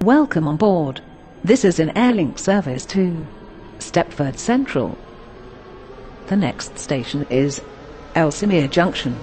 Welcome on board. This is an Airlink service to Stepford Central. The next station is Ellesmere Junction.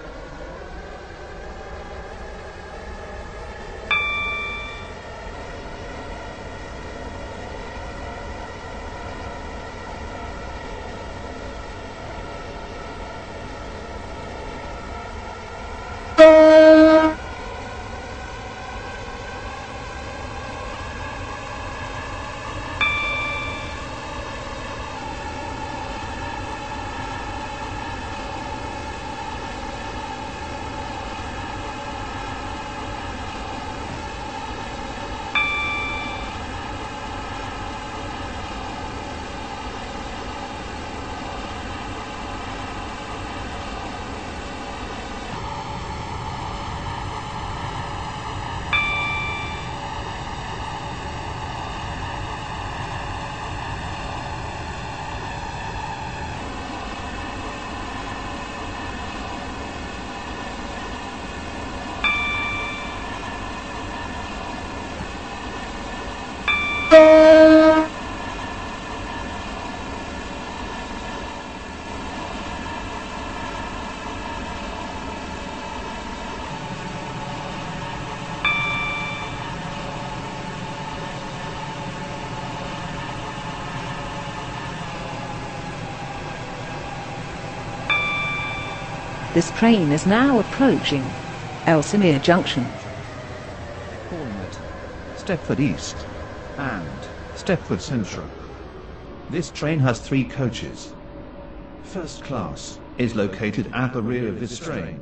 This train is now approaching Ellesmere Junction. Calling at Stepford East and Stepford Central. This train has 3 coaches. First class is located at the rear of this train.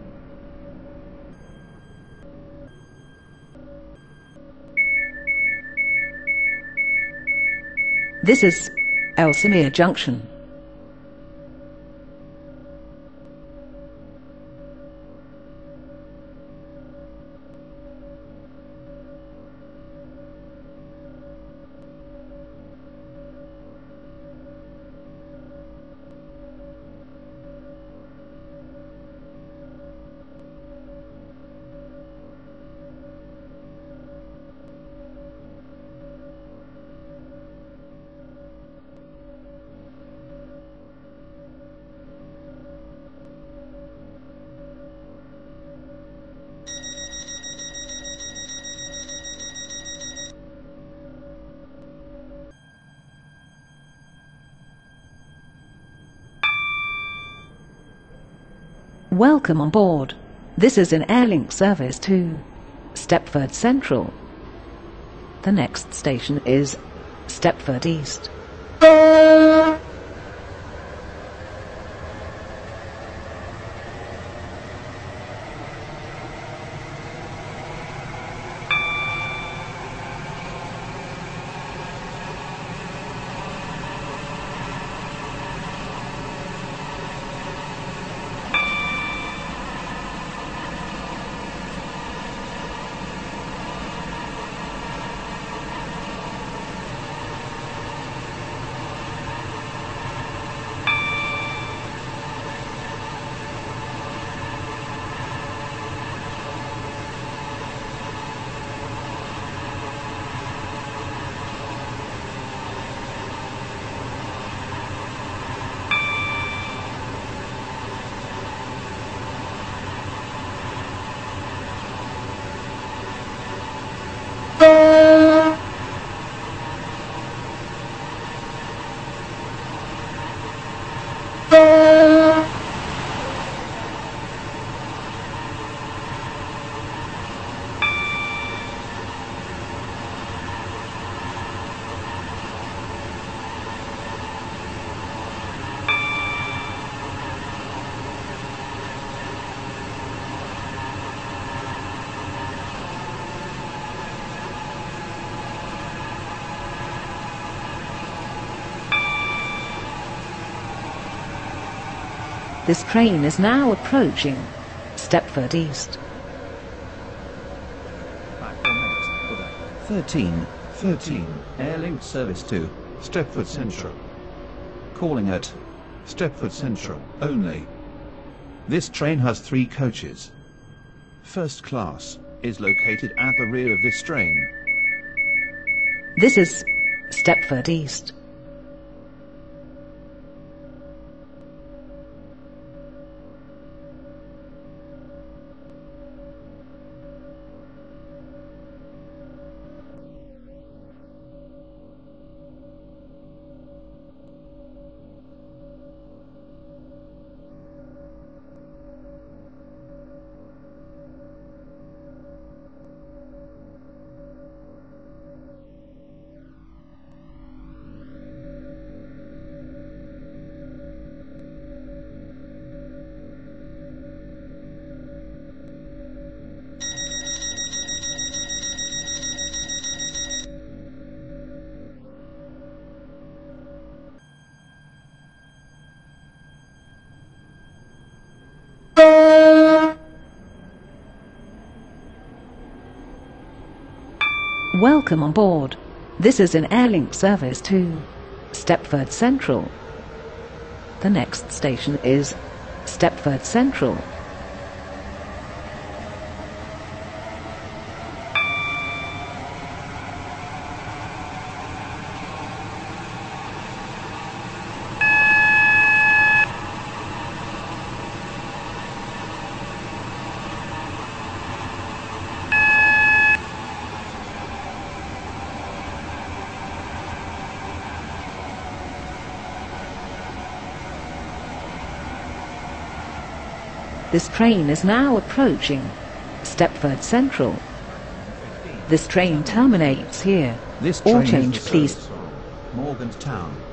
This is Ellesmere Junction. Welcome on board. This is an Airlink service to Stepford Central. The next station is Stepford East. This train is now approaching Stepford East. Platform next for the 13 Airlink service to Stepford Central. Calling at Stepford Central only. This train has 3 coaches. First class is located at the rear of this train. This is Stepford East. Welcome on board. This is an Airlink service to Stepford Central. The next station is Stepford Central. This train is now approaching Stepford Central. This train terminates here. This All train change, is the please. service from Morgantown.